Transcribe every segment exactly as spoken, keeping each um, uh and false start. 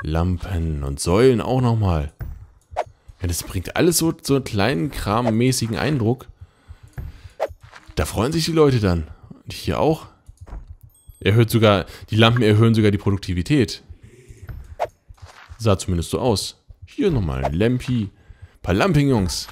Lampen und Säulen auch nochmal. Ja, das bringt alles so, so einen kleinen krammäßigen Eindruck. Da freuen sich die Leute dann. Und hier auch. Erhöht sogar, die Lampen erhöhen sogar die Produktivität. Sah zumindest so aus. Hier nochmal ein Lampi. Ein paar Lampignons.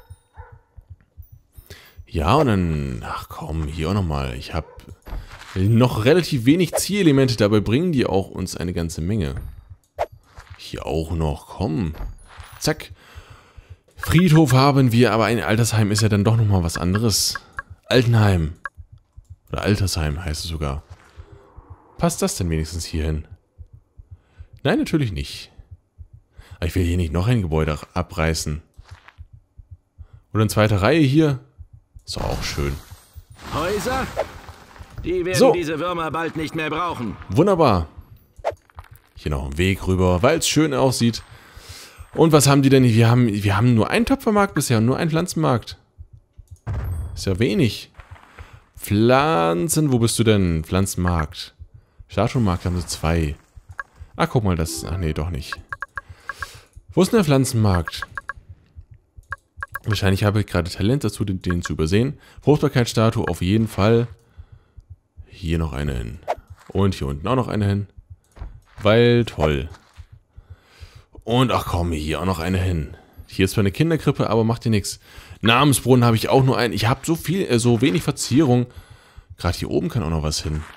Ja, und dann... Ach komm, hier auch nochmal. Ich habe noch relativ wenig Zielelemente. Dabei bringen die auch uns eine ganze Menge. Hier auch noch. Komm. Zack. Friedhof haben wir, aber ein Altersheim ist ja dann doch nochmal was anderes. Altenheim. Oder Altersheim heißt es sogar. Passt das denn wenigstens hier hin? Nein, natürlich nicht. Aber ich will hier nicht noch ein Gebäude abreißen. Oder eine zweite Reihe hier. Ist doch auch schön. Häuser? Die werden so. diese Würmer bald nicht mehr brauchen. Wunderbar. Hier noch ein Weg rüber, weil es schön aussieht. Und was haben die denn? Wir haben, wir haben nur einen Töpfermarkt bisher und nur einen Pflanzenmarkt. Ist ja wenig. Pflanzen, wo bist du denn? Pflanzenmarkt. Statuenmarkt haben sie zwei. Ach, guck mal, das... Ach nee, doch nicht. Wo ist denn der Pflanzenmarkt? Wahrscheinlich habe ich gerade Talent dazu, den, den zu übersehen. Fruchtbarkeitsstatue auf jeden Fall. Hier noch eine hin. Und hier unten auch noch eine hin. Weil, toll. Und ach komm, hier auch noch eine hin. Hier ist zwar eine Kinderkrippe, aber macht dir nichts. Namensbrunnen habe ich auch nur einen. Ich habe so viel, äh, so wenig Verzierung. Gerade hier oben kann auch noch was hin.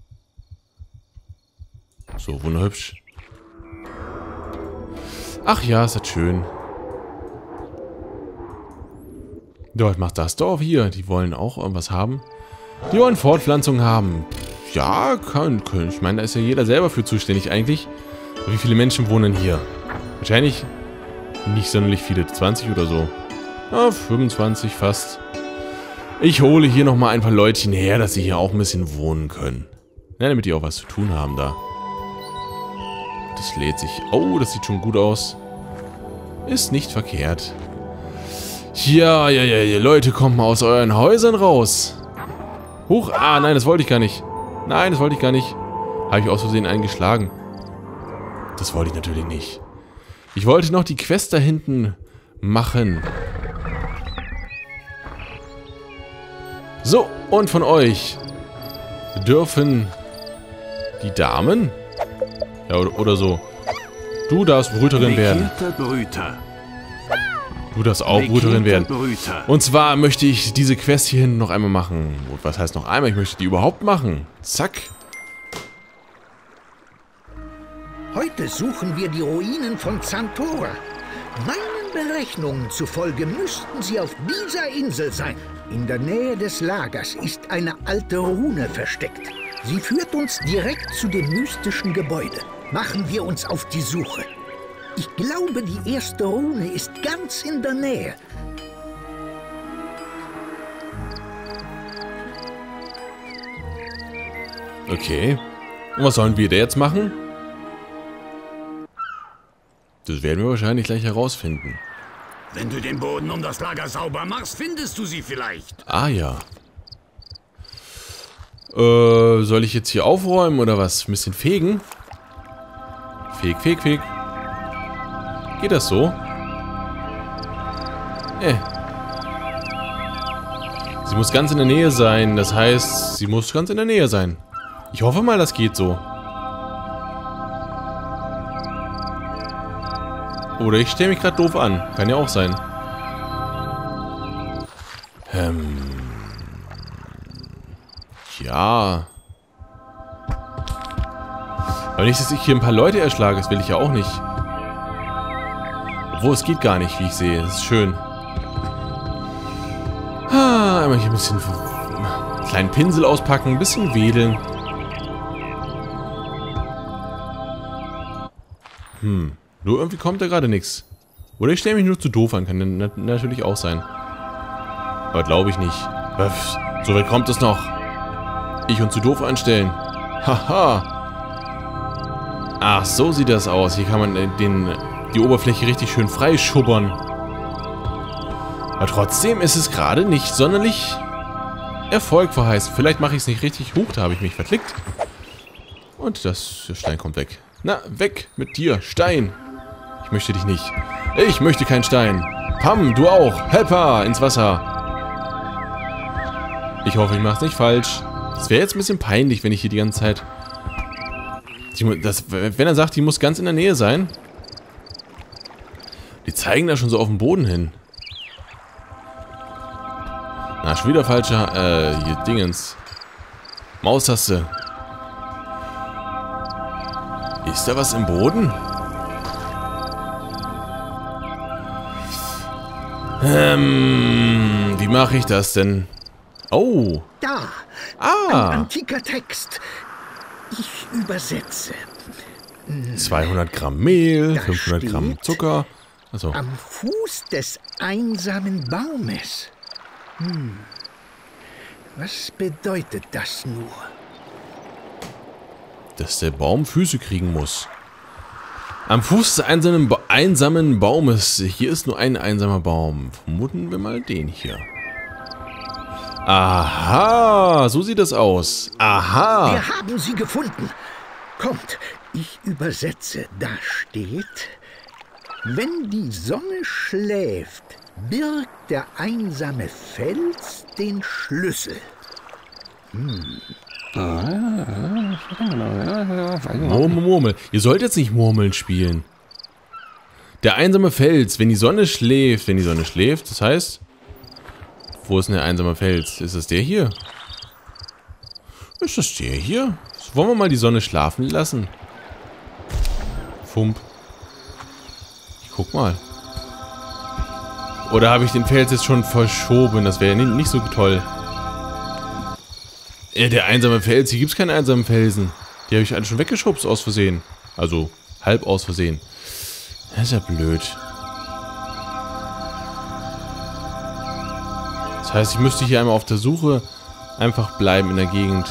So, wunderhübsch. Ach ja, ist das schön. Dort macht das Dorf hier. Die wollen auch irgendwas haben. Die wollen Fortpflanzung haben. Ja, kann, kann. Ich meine, da ist ja jeder selber für zuständig eigentlich. Aber wie viele Menschen wohnen hier? Wahrscheinlich nicht sonderlich viele. zwanzig oder so. Ja, fünfundzwanzig fast. Ich hole hier nochmal ein paar Leutchen her, dass sie hier auch ein bisschen wohnen können. Ja, damit die auch was zu tun haben da. Das lädt sich. Oh, das sieht schon gut aus. Ist nicht verkehrt. Ja, ja, ja, ja, Leute, kommt mal aus euren Häusern raus. Huch, ah, nein, das wollte ich gar nicht. Nein, das wollte ich gar nicht. Habe ich aus Versehen eingeschlagen. Das wollte ich natürlich nicht. Ich wollte noch die Quest da hinten machen. So, und von euch dürfen die Damen... Ja, oder, oder so. Du darfst Brüterin werden. Brüter. Du darfst auch Brüterin werden. Und zwar möchte ich diese Quest hier hinten noch einmal machen. Und was heißt noch einmal? Ich möchte die überhaupt machen. Zack. Heute suchen wir die Ruinen von Zantora. Meinen Berechnungen zufolge müssten sie auf dieser Insel sein. In der Nähe des Lagers ist eine alte Rune versteckt. Sie führt uns direkt zu dem mystischen Gebäude. Machen wir uns auf die Suche. Ich glaube, die erste Rune ist ganz in der Nähe. Okay. Und was sollen wir da jetzt machen? Das werden wir wahrscheinlich gleich herausfinden. Wenn du den Boden um das Lager sauber machst, findest du sie vielleicht. Ah ja. Äh, soll ich jetzt hier aufräumen oder was? Ein bisschen fegen? Feg, feg, feg. Geht das so? Äh. Sie muss ganz in der Nähe sein. Das heißt, sie muss ganz in der Nähe sein. Ich hoffe mal, das geht so. Oder ich stelle mich gerade doof an. Kann ja auch sein. Ähm. Ja. Aber nicht, dass ich hier ein paar Leute erschlage. Das will ich ja auch nicht. Obwohl, es geht gar nicht, wie ich sehe. Das ist schön. Ah, einmal hier ein bisschen einen kleinen Pinsel auspacken. Ein bisschen wedeln. Hm. Nur irgendwie kommt da gerade nichts. Oder ich stelle mich nur zu doof an. Kann na natürlich auch sein. Aber glaube ich nicht. So weit kommt es noch. Ich und zu doof anstellen. Haha. Ach, so sieht das aus. Hier kann man den, die Oberfläche richtig schön freischubbern. Aber trotzdem ist es gerade nicht sonderlich Erfolg verheißen. Vielleicht mache ich es nicht richtig. Huch, da habe ich mich verklickt. Und das, der Stein kommt weg. Na, weg mit dir, Stein. Ich möchte dich nicht. Ich möchte keinen Stein. Pam, du auch. Helper, ins Wasser. Ich hoffe, ich mach's nicht falsch. Das wäre jetzt ein bisschen peinlich, wenn ich hier die ganze Zeit... Das, wenn er sagt, die muss ganz in der Nähe sein. Die zeigen da schon so auf den Boden hin. Na, schon wieder falscher, äh, hier, Dingens. Maustaste. Ist da was im Boden? Ähm, wie mache ich das denn? Oh. Da. Ah. Ein antiker Text. Ich übersetze. zweihundert Gramm Mehl, Da fünfhundert Gramm steht, Zucker. Also. Am Fuß des einsamen Baumes. Hm. Was bedeutet das nur? Dass der Baum Füße kriegen muss. Am Fuß des einsamen, ba einsamen Baumes. Hier ist nur ein einsamer Baum. Vermuten wir mal den hier. Aha, so sieht das aus. Aha. Wir haben sie gefunden. Kommt, ich übersetze. Da steht, wenn die Sonne schläft, birgt der einsame Fels den Schlüssel. Hm. Murmel, Murmel. Ihr sollt jetzt nicht Murmeln spielen. Der einsame Fels, wenn die Sonne schläft. Wenn die Sonne schläft, das heißt... Wo ist denn der einsame Fels? Ist das der hier? Ist das der hier? Wollen wir mal die Sonne schlafen lassen? Fump. Ich guck mal. Oder habe ich den Fels jetzt schon verschoben? Das wäre ja nicht, nicht so toll. Ja, der einsame Fels. Hier gibt es keinen einsamen Felsen. Die habe ich alle schon weggeschubst aus Versehen. Also halb aus Versehen. Das ist ja blöd. Das heißt, ich müsste hier einmal auf der Suche einfach bleiben in der Gegend.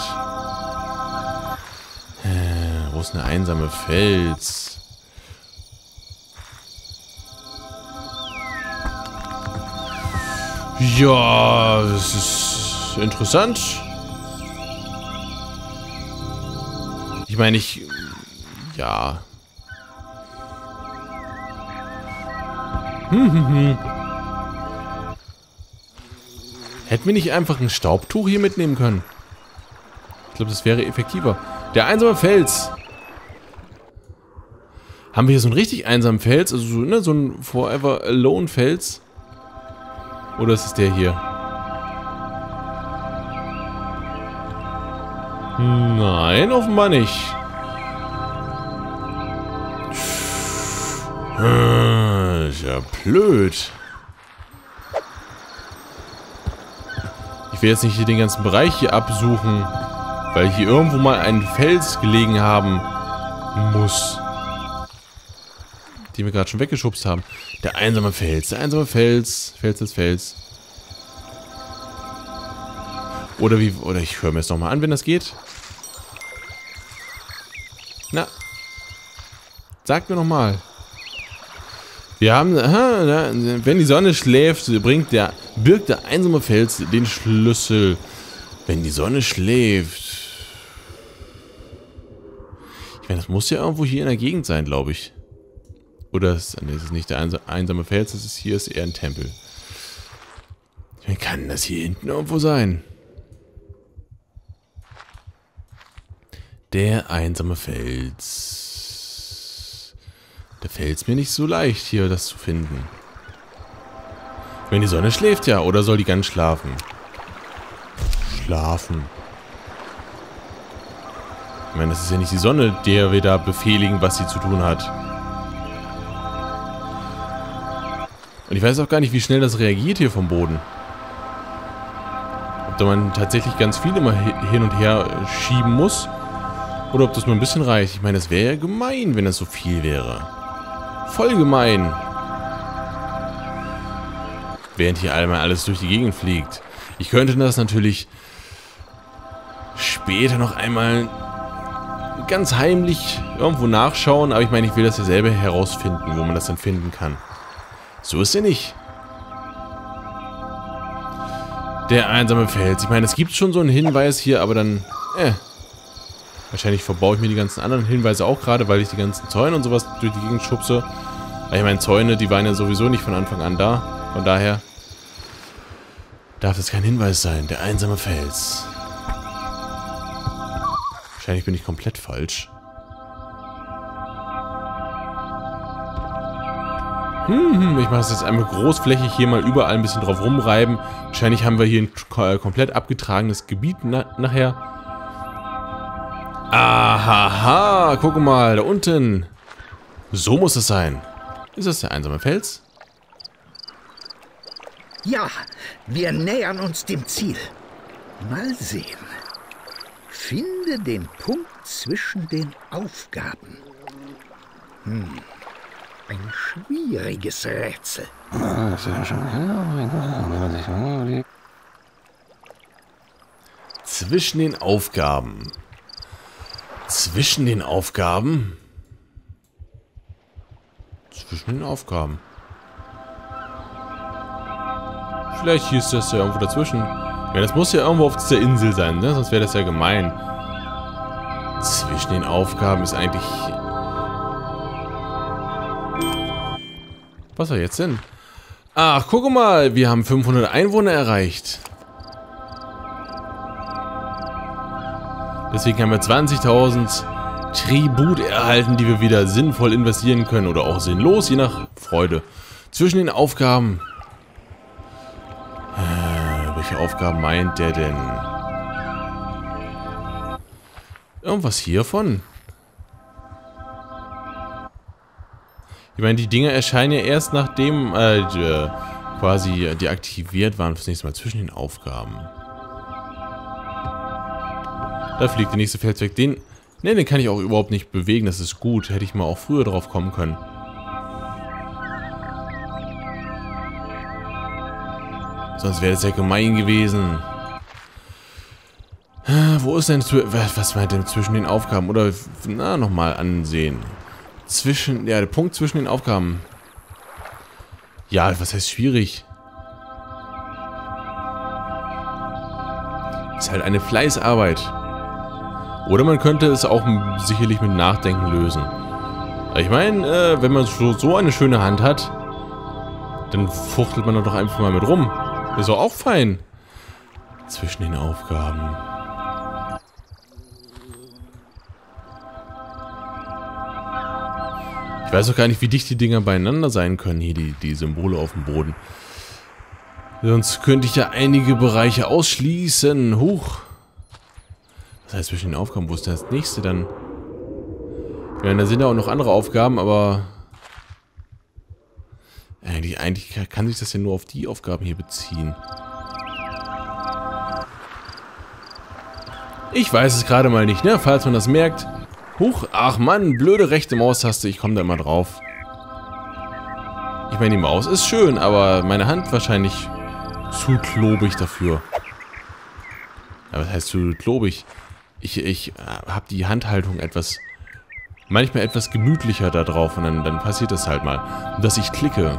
Äh, wo ist der einsame Fels? Ja, das ist interessant. Ich meine, ich... Ja. Hm, hm, hm. Hätten wir nicht einfach ein Staubtuch hier mitnehmen können? Ich glaube, das wäre effektiver. Der einsame Fels. Haben wir hier so einen richtig einsamen Fels? Also so, ne, so ein Forever Alone Fels? Oder ist es der hier? Nein, offenbar nicht. Ist ja blöd. Ich will jetzt nicht hier den ganzen Bereich hier absuchen, weil hier irgendwo mal ein Fels gelegen haben muss. Den wir gerade schon weggeschubst haben. Der einsame Fels, der einsame Fels, Fels ist Fels. Oder wie, oder ich höre mir es nochmal an, wenn das geht. Na. Sagt mir nochmal. Wir haben, aha, wenn die Sonne schläft, bringt der, birgt der einsame Fels den Schlüssel. Wenn die Sonne schläft. Ich meine, das muss ja irgendwo hier in der Gegend sein, glaube ich. Oder ist, nee, das ist nicht der einsame Fels, das ist hier ist eher ein Tempel. Ich meine, kann das hier hinten irgendwo sein? Der einsame Fels. Da fällt es mir nicht so leicht, hier das zu finden. Wenn die Sonne schläft, ja. Oder soll die ganz schlafen? Schlafen. Ich meine, das ist ja nicht die Sonne, der wir da befehligen, was sie zu tun hat. Und ich weiß auch gar nicht, wie schnell das reagiert hier vom Boden. Ob da man tatsächlich ganz viel immer hin und her schieben muss. Oder ob das nur ein bisschen reicht. Ich meine, es wäre ja gemein, wenn das so viel wäre. Voll gemein. Während hier einmal alles durch die Gegend fliegt. Ich könnte das natürlich später noch einmal ganz heimlich irgendwo nachschauen. Aber ich meine, ich will das ja selber herausfinden, wo man das dann finden kann. So ist er nicht. Der einsame Fels. Ich meine, es gibt schon so einen Hinweis hier, aber dann... Äh. Wahrscheinlich verbaue ich mir die ganzen anderen Hinweise auch gerade, weil ich die ganzen Zäune und sowas durch die Gegend schubse. Ich meine, Zäune, die waren ja sowieso nicht von Anfang an da. Von daher darf es kein Hinweis sein. Der einsame Fels. Wahrscheinlich bin ich komplett falsch. Hm, ich mache es jetzt einmal großflächig hier mal überall ein bisschen drauf rumreiben. Wahrscheinlich haben wir hier ein komplett abgetragenes Gebiet na nachher. Ahaha, guck mal, da unten. So muss es sein. Ist das der einsame Fels? Ja, wir nähern uns dem Ziel. Mal sehen. Finde den Punkt zwischen den Aufgaben. Hm. Ein schwieriges Rätsel. Zwischen den Aufgaben. Zwischen den Aufgaben? Zwischen den Aufgaben. Vielleicht hieß das ja irgendwo dazwischen. Ja, das muss ja irgendwo auf dieser Insel sein, ne? Sonst wäre das ja gemein. Zwischen den Aufgaben ist eigentlich... Was war jetzt denn? Ach, guck mal, wir haben fünfhundert Einwohner erreicht. Deswegen haben wir zwanzigtausend Tribut erhalten, die wir wieder sinnvoll investieren können. Oder auch sinnlos, je nach Freude. Zwischen den Aufgaben... Äh, welche Aufgaben meint der denn? Irgendwas hiervon? Ich meine, die Dinger erscheinen ja erst nachdem äh, die, quasi deaktiviert waren fürs nächste Mal. Zwischen den Aufgaben. Da fliegt der nächste Fels weg. Den, ne, den kann ich auch überhaupt nicht bewegen. Das ist gut. Hätte ich mal auch früher drauf kommen können. Sonst wäre es ja gemein gewesen. Wo ist denn... Was meint denn zwischen den Aufgaben? Oder, na, nochmal ansehen. Zwischen... Ja, der Punkt zwischen den Aufgaben. Ja, was heißt schwierig? Ist halt eine Fleißarbeit. Oder man könnte es auch sicherlich mit Nachdenken lösen. Ich meine, äh, wenn man so, so eine schöne Hand hat, dann fuchtelt man doch einfach mal mit rum. Ist doch auch fein. Zwischen den Aufgaben. Ich weiß auch gar nicht, wie dicht die Dinger beieinander sein können, hier die, die Symbole auf dem Boden. Sonst könnte ich ja einige Bereiche ausschließen. Huch. Das heißt, zwischen den Aufgaben, wo ist das nächste dann? Ja, da sind ja auch noch andere Aufgaben, aber... Eigentlich, eigentlich kann sich das ja nur auf die Aufgaben hier beziehen. Ich weiß es gerade mal nicht, ne? Falls man das merkt. Huch, ach Mann, blöde rechte Maustaste, ich komme da immer drauf. Ich meine, die Maus ist schön, aber meine Hand wahrscheinlich zu klobig dafür. Ja, was heißt zu klobig? Ich, ich habe die Handhaltung etwas... Manchmal etwas gemütlicher da drauf und dann, dann passiert das halt mal. Dass ich klicke.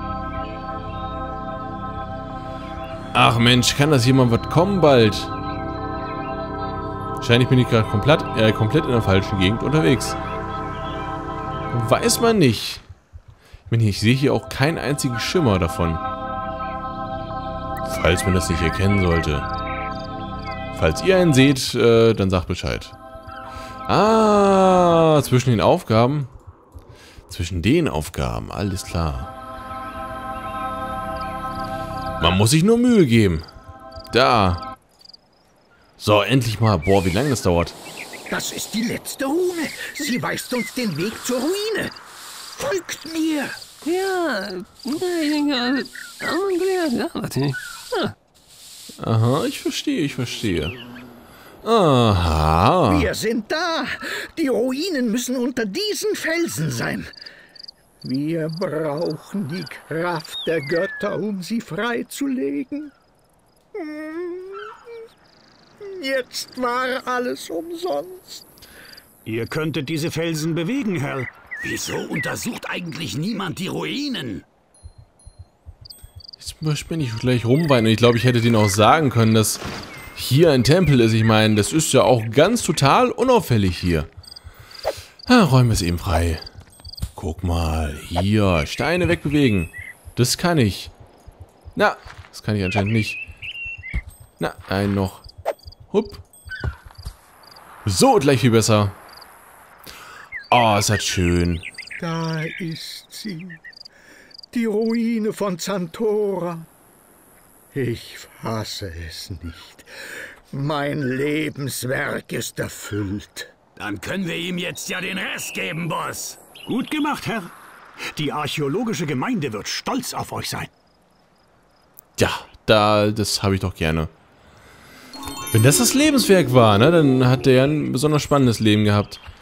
Ach Mensch, kann das jemand was kommen bald? Wahrscheinlich bin ich gerade komplett, äh, komplett in der falschen Gegend unterwegs. Weiß man nicht. Ich meine, ich sehe hier auch keinen einzigen Schimmer davon. Falls man das nicht erkennen sollte. Falls ihr einen seht, äh, dann sagt Bescheid. Ah, zwischen den Aufgaben. Zwischen den Aufgaben, alles klar. Man muss sich nur Mühe geben. Da. So, endlich mal. Boah, wie lange das dauert. Das ist die letzte Rune. Sie weist uns den Weg zur Ruine. Folgt mir. Ja, Aha, ich verstehe, ich verstehe. Aha. Wir sind da. Die Ruinen müssen unter diesen Felsen sein. Wir brauchen die Kraft der Götter, um sie freizulegen. Jetzt war alles umsonst. Ihr könntet diese Felsen bewegen, Herr. Wieso untersucht eigentlich niemand die Ruinen? Jetzt möchte ich nicht gleich rumweinen. Ich glaube, ich hätte denen auch sagen können, dass hier ein Tempel ist. Ich meine, das ist ja auch ganz total unauffällig hier. Ah, räumen wir es eben frei. Guck mal, hier, Steine wegbewegen. Das kann ich. Na, das kann ich anscheinend nicht. Na, einen noch. Hupp. So, gleich viel besser. Oh, ist das schön. Da ist sie. Die Ruine von Zantora. Ich fasse es nicht. Mein Lebenswerk ist erfüllt. Dann können wir ihm jetzt ja den Rest geben, Boss. Gut gemacht, Herr. Die archäologische Gemeinde wird stolz auf euch sein. Ja, da, das habe ich doch gerne. Wenn das das Lebenswerk war, ne, dann hat der ja ein besonders spannendes Leben gehabt.